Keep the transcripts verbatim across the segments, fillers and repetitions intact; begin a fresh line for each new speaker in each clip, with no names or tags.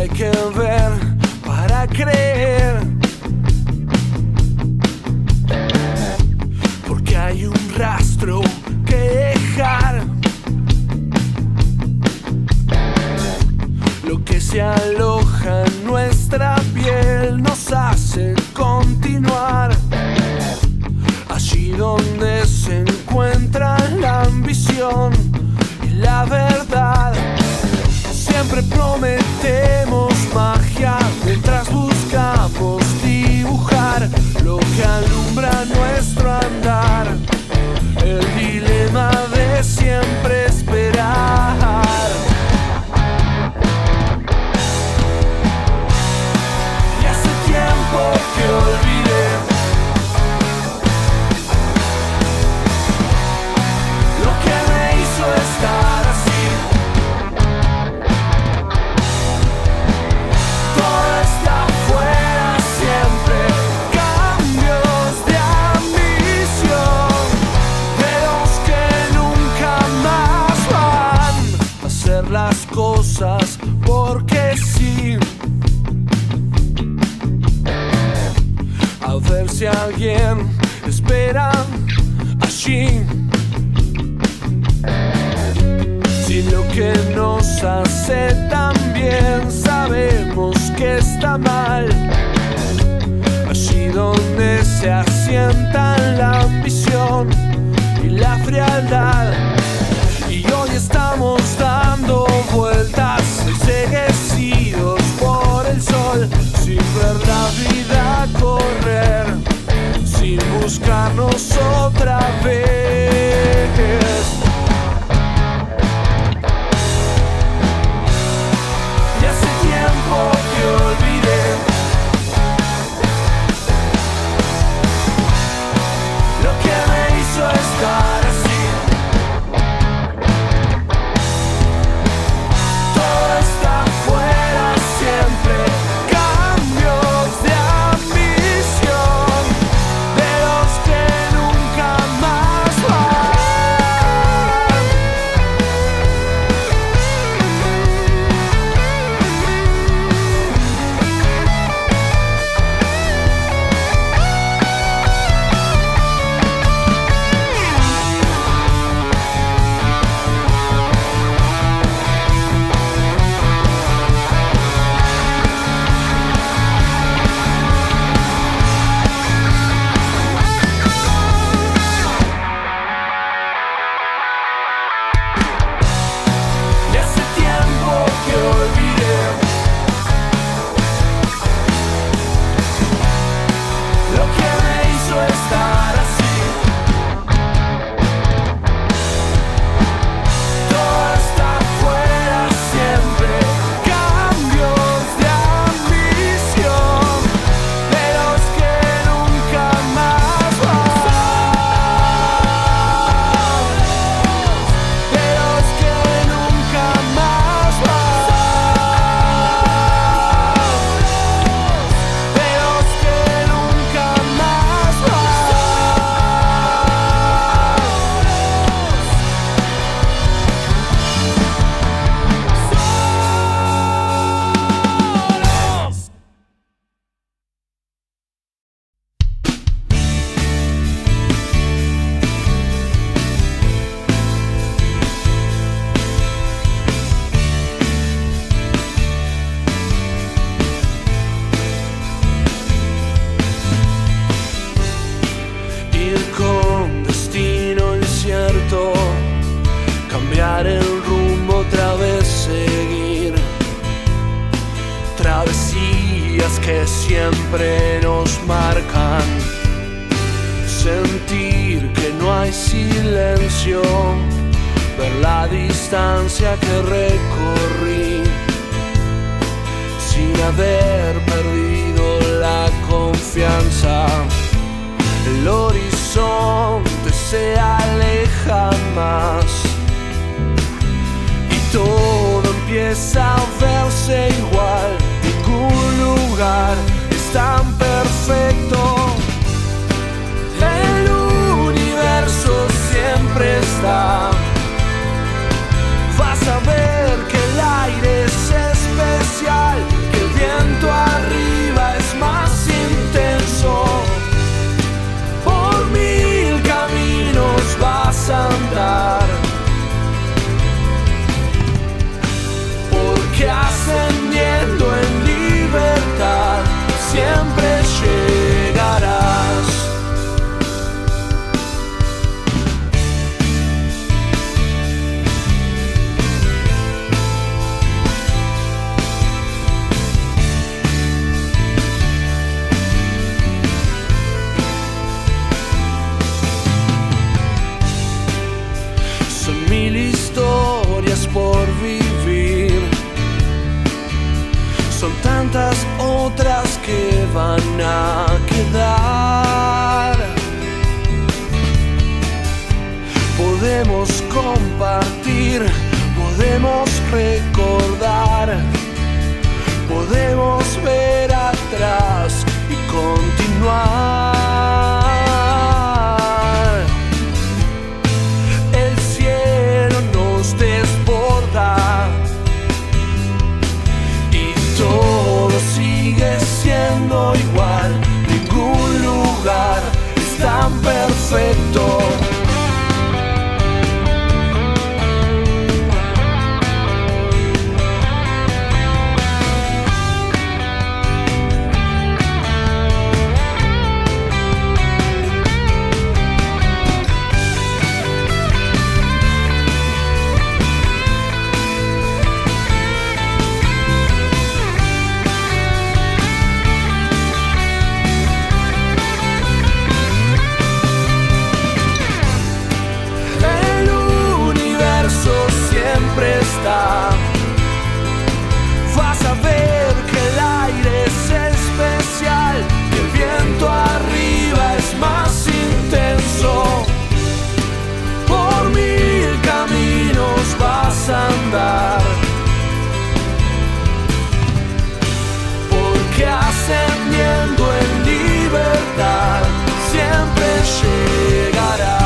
hay que ver para creer, porque hay un rastro que dejar. Lo que se aloja en nuestra piel nos hace continuar. Allí donde se encuentra la ambición y la verdad. Siempre prometemos magia mientras buscamos dibujar lo que alumbra nuestro andar. El dilema de siempre esperar. Y hace tiempo que olvidé lo que me hizo estar así. Todo está afuera siempre, cambios de ambición, de los que nunca más van a hacer las cosas porque sí. A ver si alguien espera allí. Si lo que nos hace tan bien sabemos que está mal, allí donde se asientan la ambición y la frialdad. Y hoy estamos dando vueltas enceguecidos por el sol, sin ver la vida correr, sin buscarnos otra vez. Y hace tiempo que olvidé lo que me hizo estar así. Todo está afuera siempre, cambios de ambición, de los que nunca más van. Y hace tiempo que olvidé lo que me hizo estar así. Todo está afuera siempre, cambios de ambición, de los que nunca más van, de los que nunca más van, de los que nunca más van. Ir con destino incierto, cambiar el rumbo, otra vez seguir. Travesías que siempre nos marcan. Sentir que no hay silencio, ver la distancia que recorrí, sin haber perdido la confianza. El horizonte se aleja más y todo empieza a verse igual. Ningún lugar es tan perfecto. El universo siempre está. Vas a ver que el aire es especial. son tantas otras que van a quedar. Podemos compartir, podemos recordar, podemos ver atrás y continuar. El cielo nos desborda y todo sigue siendo igual. Ningún lugar es tan perfecto. Vas a ver que el aire es especial, que el viento arriba es más intenso. Por mil caminos vas a andar, porque ascendiendo en libertad siempre llegarás.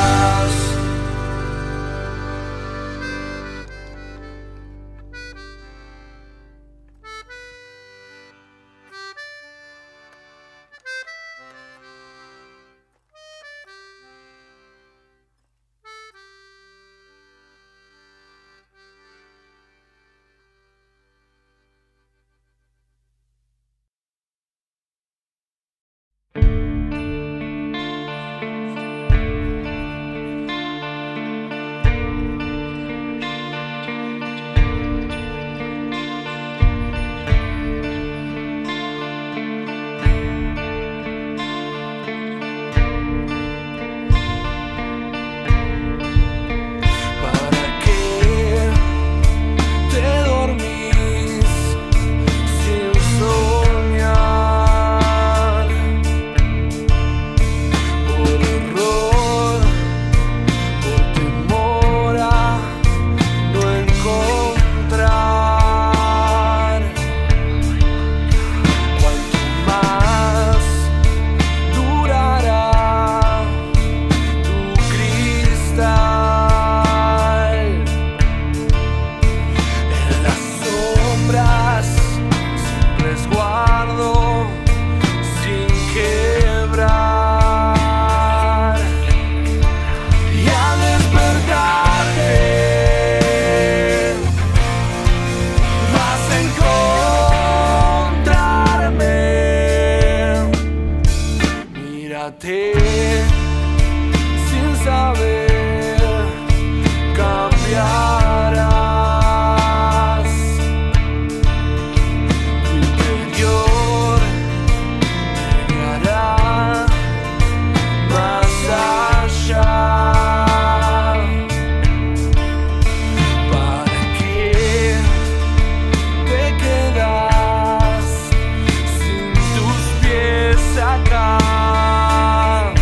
Sin saber, cambiarás. Tu interior llegará más allá. ¿Para qué te quedas sin tus pies acá?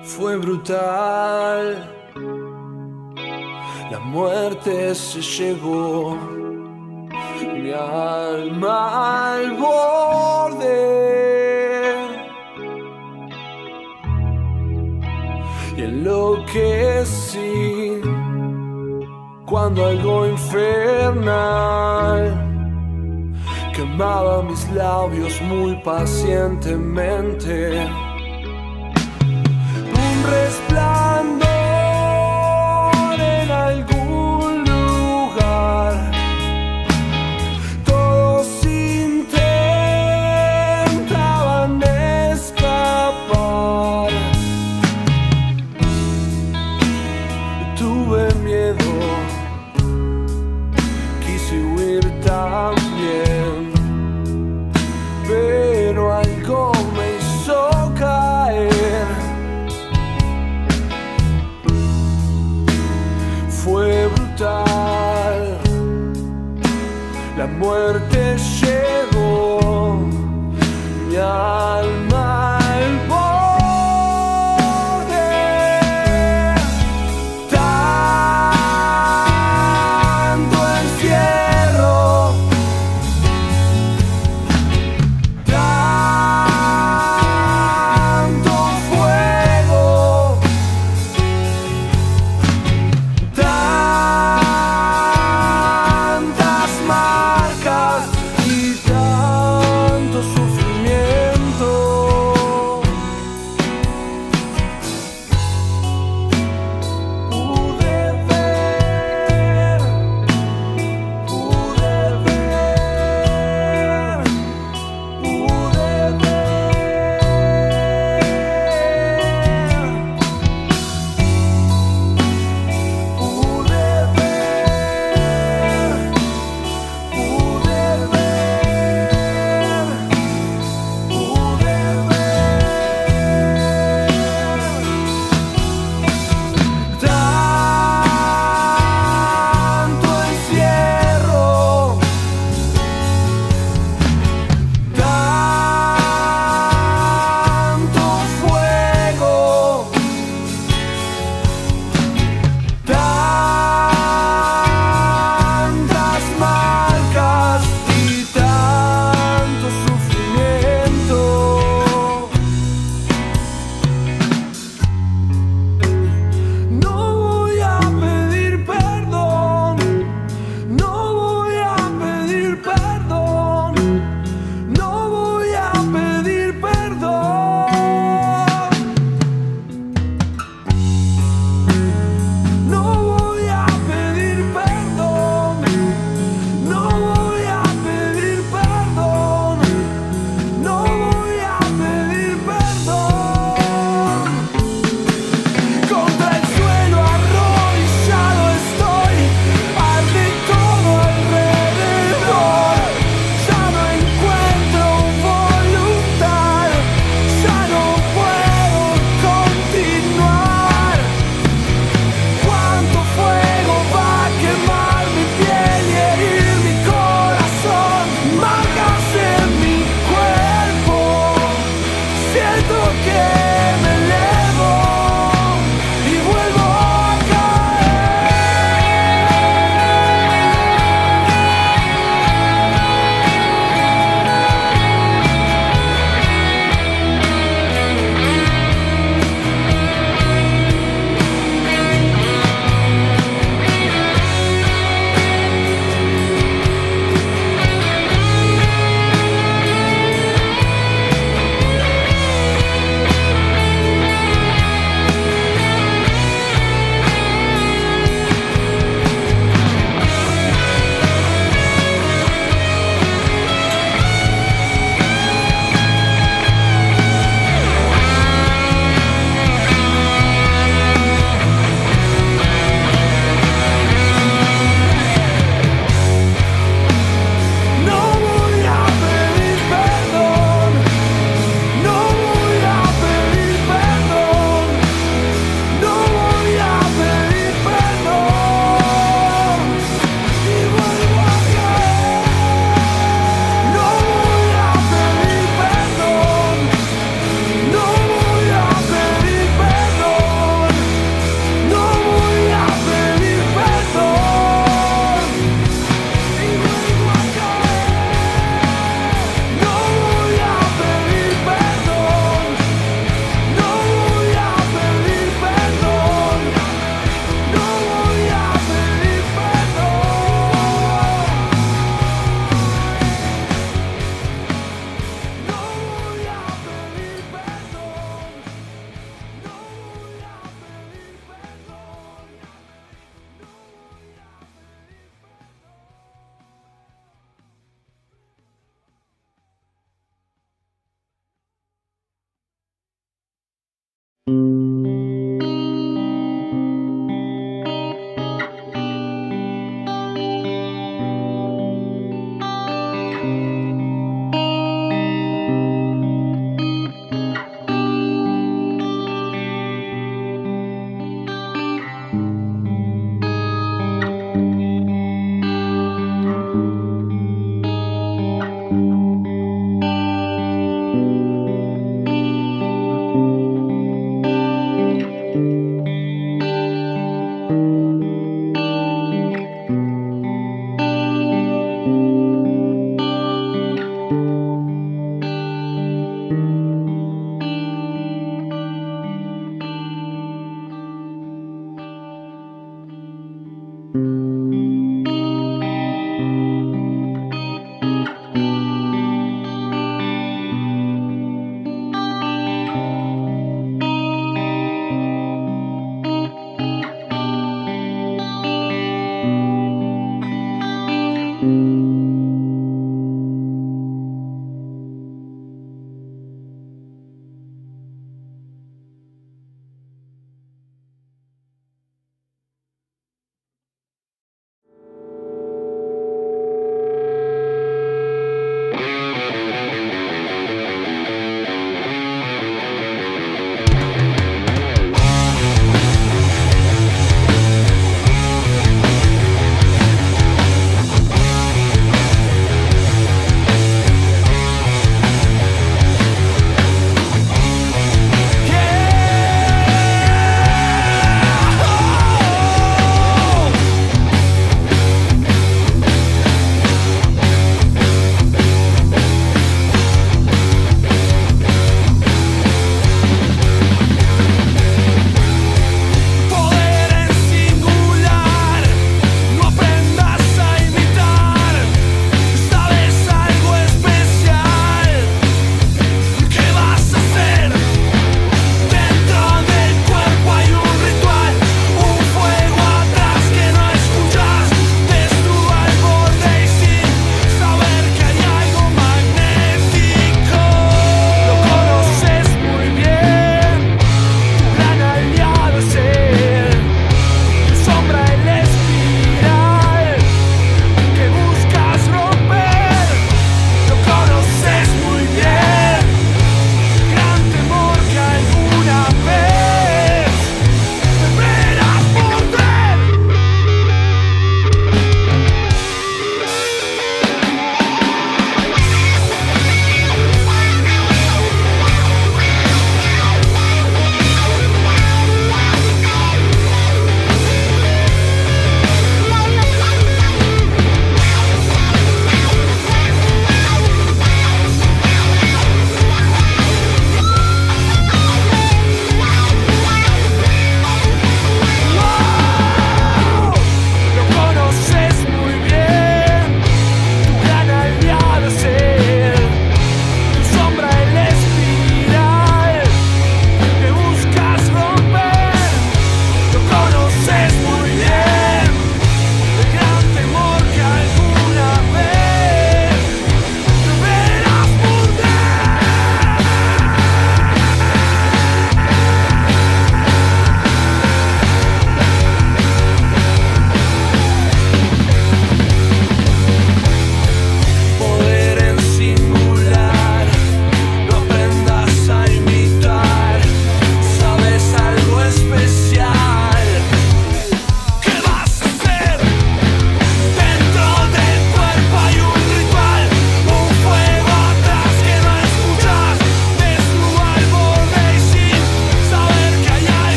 Fue brutal, la muerte se llevó mi alma al borde, y enloquecí cuando algo infernal quemaba mis labios muy pacientemente. Un resplandor en algún lugar, todos intentaban escapar. Tuve miedo, quise huir también, pero algo me hizo caer. Fue brutal, la muerte llegó mi alma al borde. Tanto encierro, tanto fuego, tantas marcas y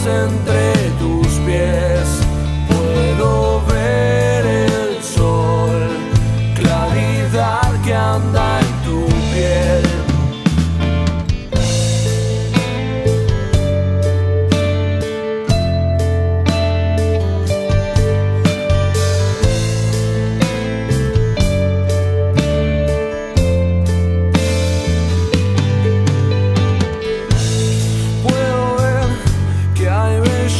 entre tus pies. Puedo ver el sol, claridad que anda en tu piel. Puedo ver que hay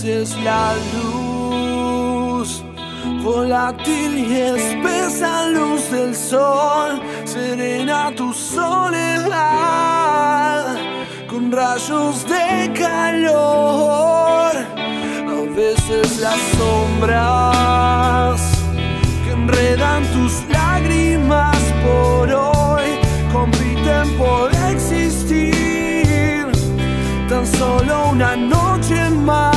veces la luz volátil y espesa luz del sol serena tu soledad con rayos de calor. A veces las sombras que enredan tus lágrimas por hoy compiten por existir tan solo una noche más.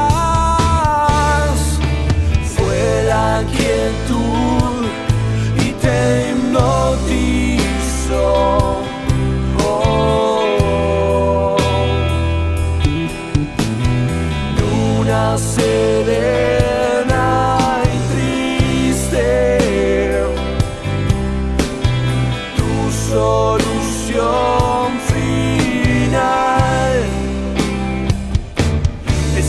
Fue la quietud y te hipnotizó. Oh, luna serena y triste, tu solución final es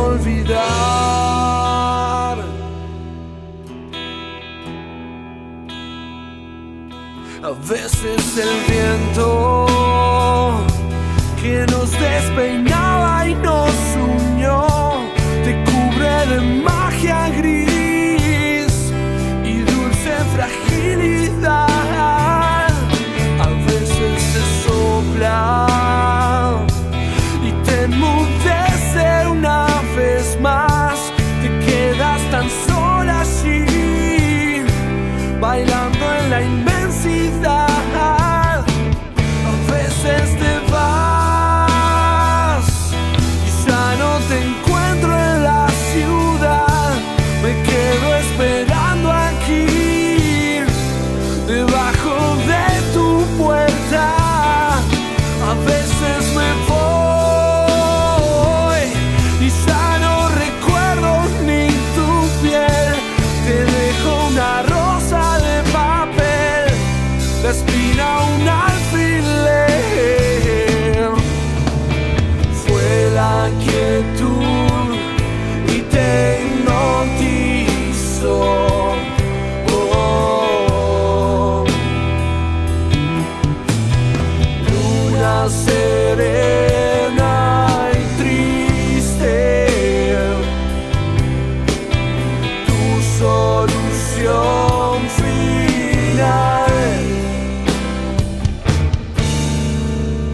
olvidar. A veces el viento que nos despeinaba y nos unió te cubre de magia gris y dulce fragilidad. A veces se sopla y te enmudece una vez más. Te quedas tan sola allí, bailando en la inmensidad. A veces te vas y ya no te encuentro en la ciudad. Me quedo esperando aquí, debajo de tu puerta. A veces me voy y ya no recuerdo ni tu piel. Te dejo una rosa de papel, la espina un alfiler. Fue la quietud y te hipnotizó. Oh, luna serena y triste, tu solución final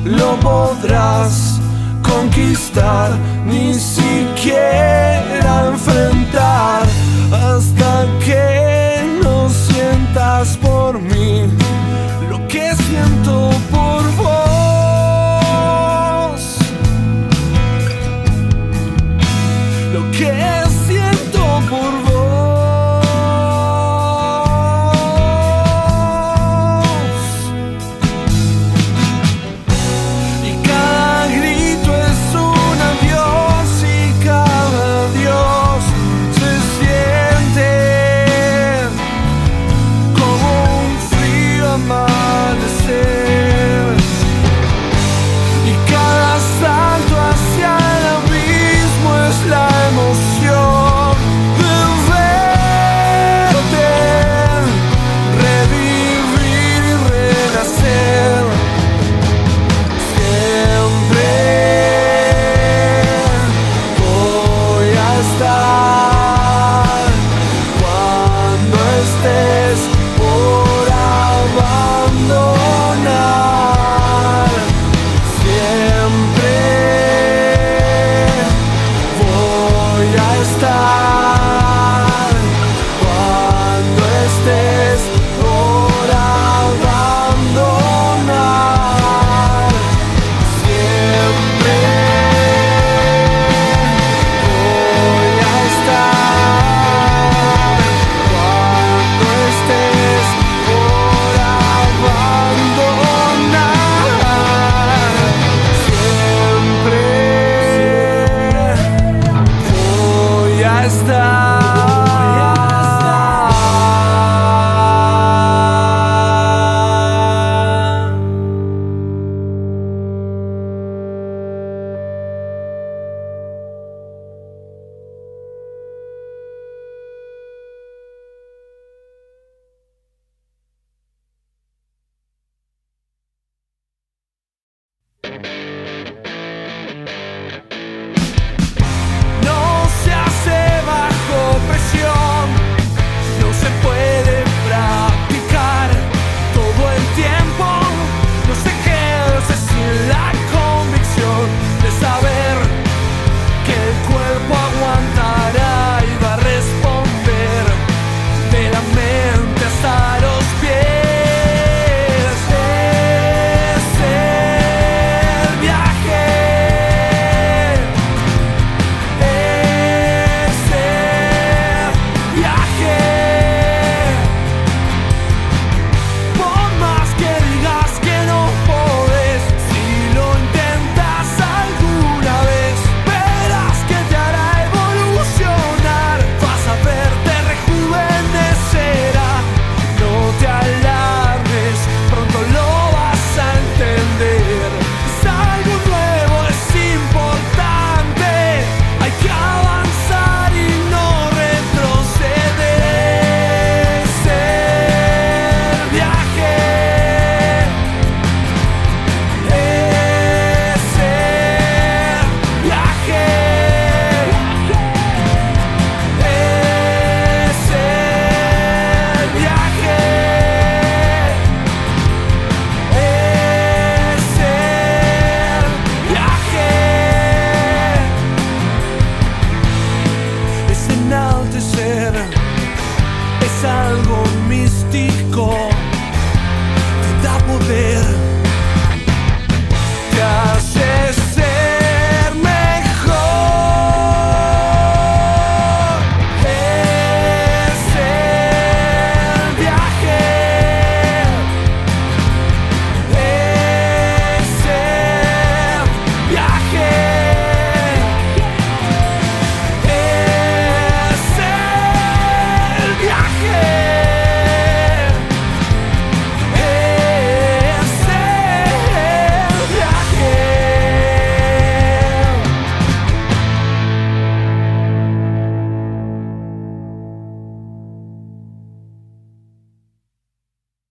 lo podrás conquistar, ni siquiera enfrentar, hasta que no sientas por mí.